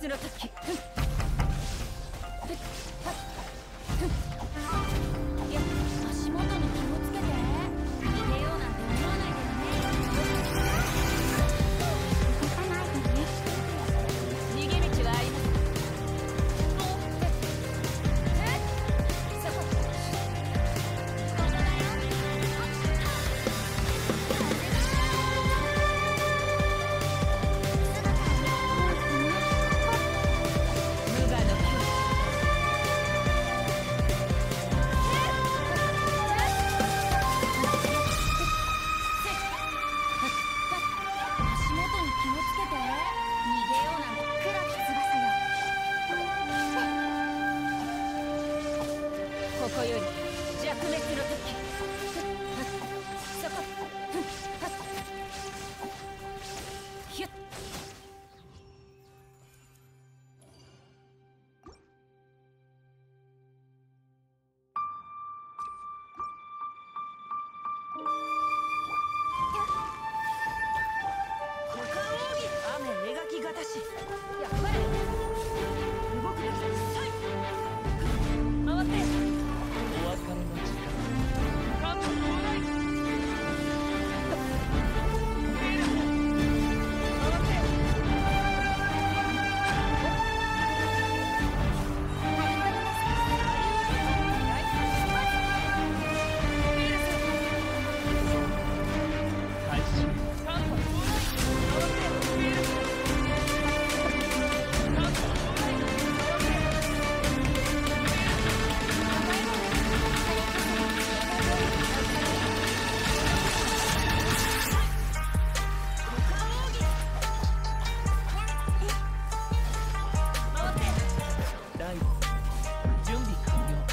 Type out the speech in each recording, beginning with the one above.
滅の時。いや、足元に気をつけて。逃げようなんて思わないでよね。動かないでね。逃げ道はあります。そこ。ここだよ。無我の境地。足元に気をつけて。逃げようなんて暗き翼よ。ここより弱滅の時。そこ。ひゅっ。雨描きがたし。やっぱり動くべき。さい回って。 お別れの時間。 カント到来。 開始。ライブ準備完了。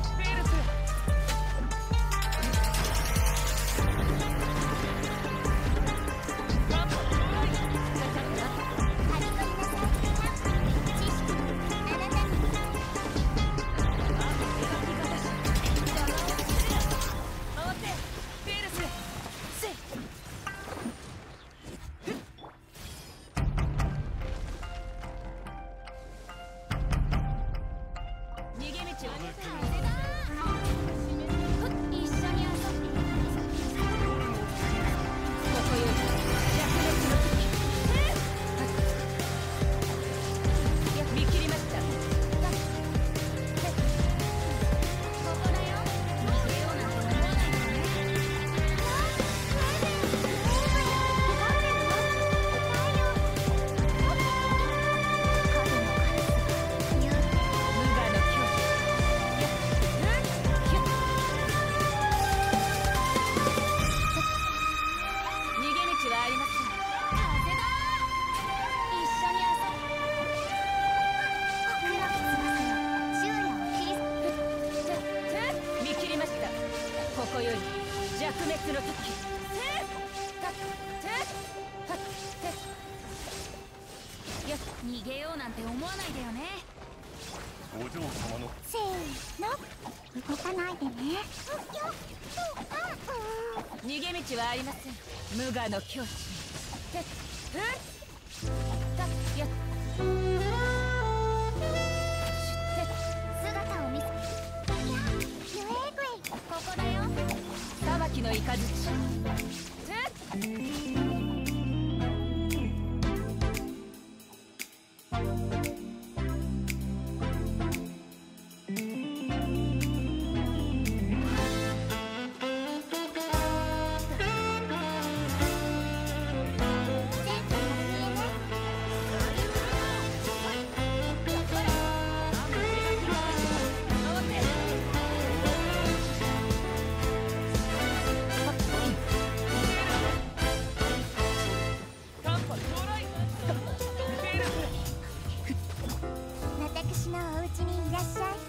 ここより弱滅の時。いや、逃げようなんて思わないでよね。 お嬢様のせーの、動かないでね。 逃げ道はありません。無我の境地。やっ姿を見せ。ゆえぐい。 ここだよ。裁きの雷。 私のお家にいらっしゃい。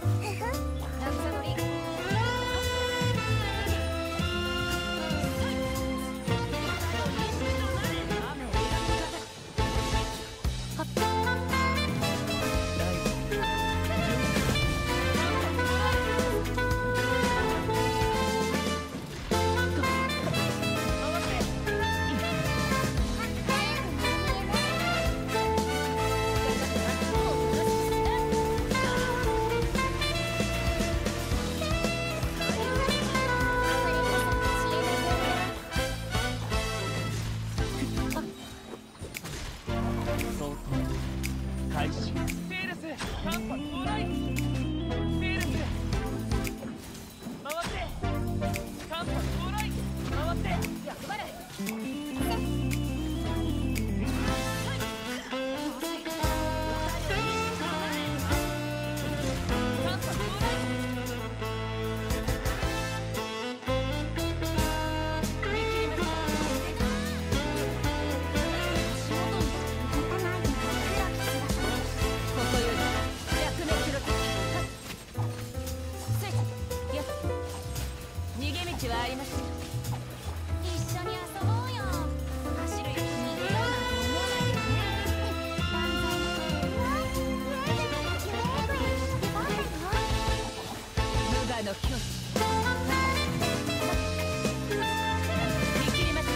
ライブ距離見切りました。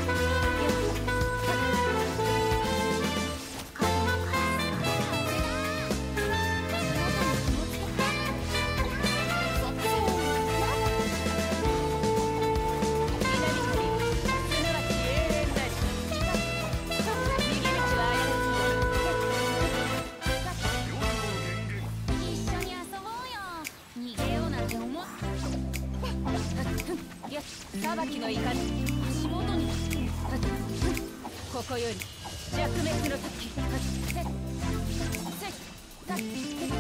裁きの怒り足元にここより弱滅の時